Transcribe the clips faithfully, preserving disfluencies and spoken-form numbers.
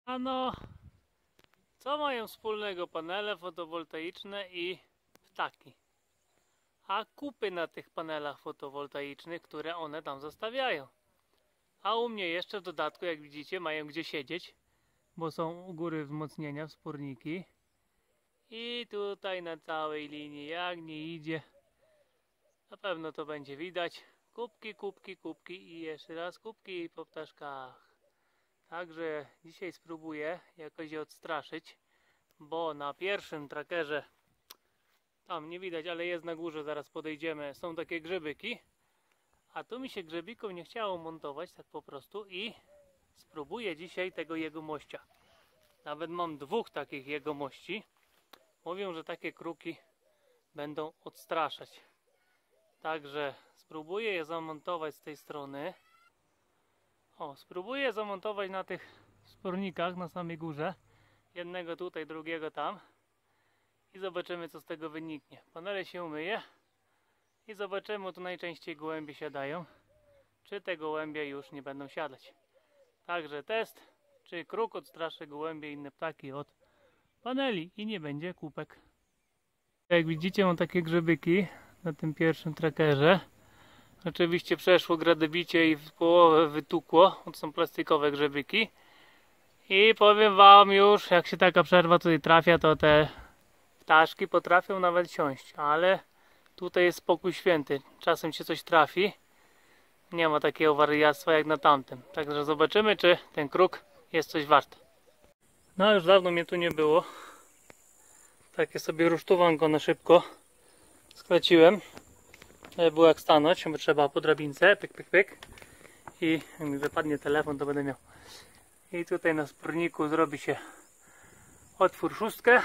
Ano, co mają wspólnego panele fotowoltaiczne i ptaki? A kupy na tych panelach fotowoltaicznych, które one tam zostawiają. A u mnie jeszcze w dodatku, jak widzicie, mają gdzie siedzieć, bo są u góry wzmocnienia, wsporniki. I tutaj na całej linii, jak nie idzie, na pewno to będzie widać. Kubki, kubki, kubki i jeszcze raz kubki po ptaszkach. Także dzisiaj spróbuję jakoś je odstraszyć, bo na pierwszym trackerze, tam nie widać, ale jest na górze, zaraz podejdziemy, są takie grzebyki. A tu mi się grzebików nie chciało montować tak po prostu i spróbuję dzisiaj tego jegomościa. Nawet mam dwóch takich jegomości. Mówią, że takie kruki będą odstraszać. Także spróbuję je zamontować z tej strony. O, spróbuję zamontować na tych spornikach na samej górze. Jednego tutaj, drugiego tam. I zobaczymy, co z tego wyniknie. Panele się umyje. I zobaczymy, tu najczęściej gołębie siadają. Czy te gołębie już nie będą siadać. Także test, czy kruk odstraszy gołębie i inne ptaki od paneli i nie będzie kupek. Jak widzicie, mam takie grzebyki na tym pierwszym trackerze. Oczywiście przeszło gradobicie i w połowę wytukło. To są plastikowe grzebyki. I powiem wam już, jak się taka przerwa tutaj trafia, to te ptaszki potrafią nawet siąść. Ale tutaj jest spokój święty. Czasem się coś trafi. Nie ma takiego wariactwa jak na tamtym. Także zobaczymy, czy ten kruk jest coś wart. No już dawno mnie tu nie było. Takie sobie rusztowanko na szybko skleciłem. Żeby było jak stanąć, bo trzeba po drabince, pyk, pyk, pyk. I jak mi wypadnie telefon, to będę miał. I tutaj na sporniku zrobi się otwór szóstkę.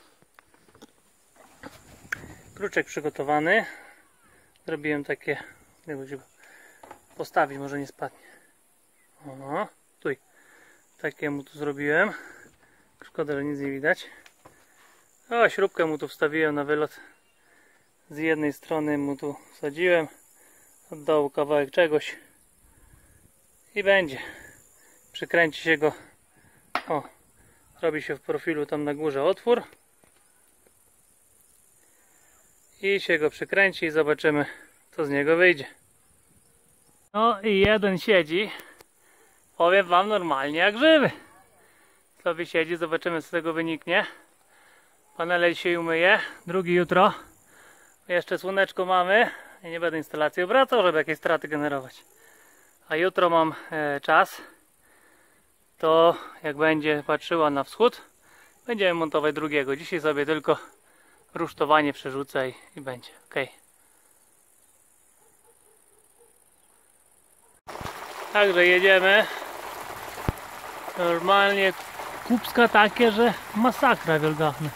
Kruczek przygotowany. Zrobiłem takie, żeby postawić, może nie spadnie. O, tu. Takie mu tu zrobiłem. Szkoda, że nic nie widać. O, śrubkę mu tu wstawiłem na wylot. Z jednej strony mu tu wsadziłem. Od dołu kawałek czegoś. I będzie. Przykręci się go. O, robi się w profilu tam na górze otwór. I się go przykręci i zobaczymy, co z niego wyjdzie. No i jeden siedzi. Powiem wam normalnie jak żywy. Sobie siedzi, zobaczymy, co z tego wyniknie. Panele dzisiaj umyję, drugi jutro. Jeszcze słoneczko mamy i nie będę instalacji obracał, żeby jakieś straty generować. A jutro mam e, czas. To jak będzie patrzyła na wschód, będziemy montować drugiego. Dzisiaj sobie tylko rusztowanie przerzucę i, i będzie. Ok. Także jedziemy. Normalnie kupska takie, że masakra wielgachna.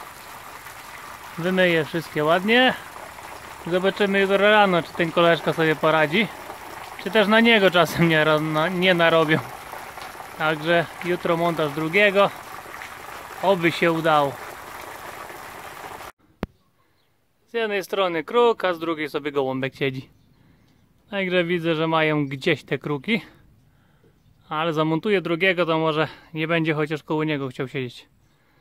Wymyję wszystkie ładnie. Zobaczymy jutro rano, czy ten koleżka sobie poradzi. Czy też na niego czasem nie, nie narobią. Także jutro montaż drugiego. Oby się udało. Z jednej strony kruk, a z drugiej sobie gołąbek siedzi. Także widzę, że mają gdzieś te kruki. Ale zamontuję drugiego, to może nie będzie chociaż koło niego chciał siedzieć.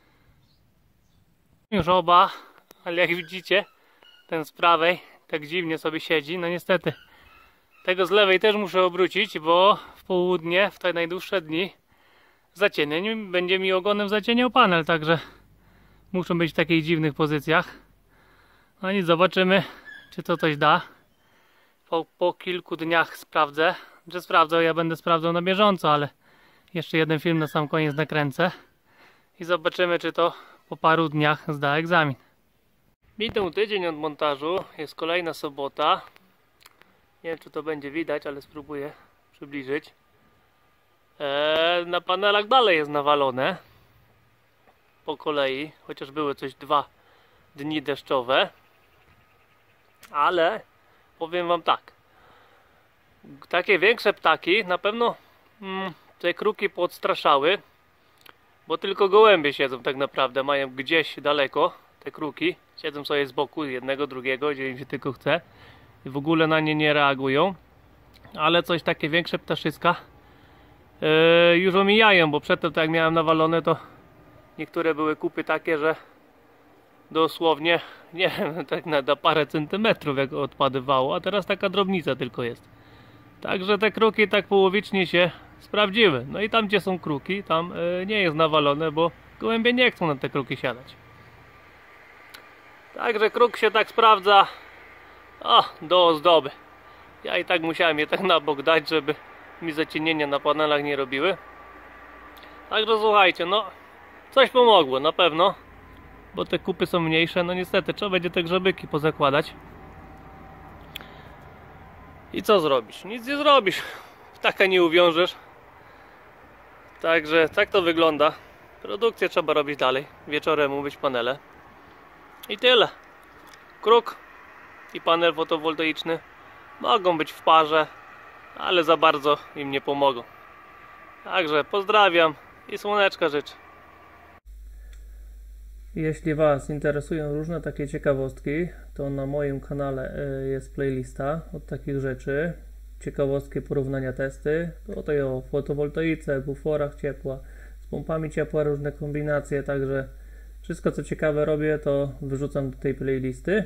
Już oba, ale jak widzicie, ten z prawej tak dziwnie sobie siedzi. No niestety, tego z lewej też muszę obrócić, bo w południe, w te najdłuższe dni zacienień będzie mi ogonem zacieniał panel, także muszą być w takich dziwnych pozycjach. No nic, zobaczymy, czy to coś da. Po, po kilku dniach sprawdzę, że sprawdzę, ja będę sprawdzał na bieżąco, ale jeszcze jeden film na sam koniec nakręcę i zobaczymy, czy to po paru dniach zda egzamin. Minął tydzień od montażu, jest kolejna sobota. Nie wiem, czy to będzie widać, ale spróbuję przybliżyć. Eee, na panelach dalej jest nawalone po kolei, chociaż były coś dwa dni deszczowe, ale powiem wam tak, takie większe ptaki na pewno mm, te kruki podstraszały, bo tylko gołębie siedzą tak naprawdę, mają gdzieś daleko te kruki, siedzą sobie z boku, jednego, drugiego, gdzie im się tylko chce i w ogóle na nie nie reagują, ale coś takie większe ptaszyska yy, już omijają, bo przedtem tak jak miałem nawalone, to niektóre były kupy takie, że dosłownie, nie wiem, tak na, na parę centymetrów jak odpadywało, a teraz taka drobnica tylko jest. Także te kruki tak połowicznie się sprawdziły. No i tam gdzie są kruki, tam yy, nie jest nawalone, bo gołębie nie chcą na te kruki siadać. Także kruk się tak sprawdza, o, do ozdoby. Ja i tak musiałem je tak na bok dać, żeby mi zacienienia na panelach nie robiły. Także słuchajcie, no coś pomogło na pewno, bo te kupy są mniejsze. No niestety trzeba będzie te grzebyki pozakładać. I co zrobisz? Nic nie zrobisz. Ptaka nie uwiążesz. Także tak to wygląda. Produkcję trzeba robić dalej. Wieczorem umyć panele. I tyle. Kruk i panel fotowoltaiczny mogą być w parze, ale za bardzo im nie pomogą. Także pozdrawiam i słoneczka życzę. Jeśli Was interesują różne takie ciekawostki, to na moim kanale jest playlista od takich rzeczy. Ciekawostki, porównania, testy. Tutaj o fotowoltaice, buforach ciepła, z pompami ciepła, różne kombinacje. Także wszystko co ciekawe robię, to wyrzucam do tej playlisty.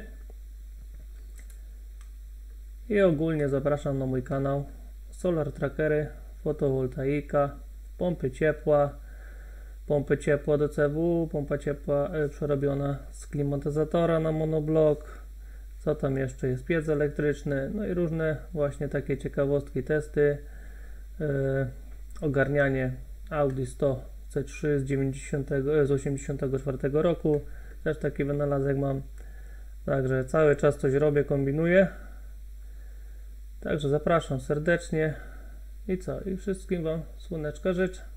I ogólnie zapraszam na mój kanał. Solar trackery, fotowoltaika, pompy ciepła, pompy ciepła do C W, pompa ciepła y, przerobiona z klimatyzatora na monoblok. Co tam jeszcze jest? Piec elektryczny, no i różne właśnie takie ciekawostki, testy. Yy, ogarnianie Audi sto C trzy z, dziewięćdziesiątego, z osiemdziesiątego czwartego roku. Też taki wynalazek mam. Także cały czas coś robię, kombinuję. Także zapraszam serdecznie. I co? I wszystkim Wam słoneczka życzę.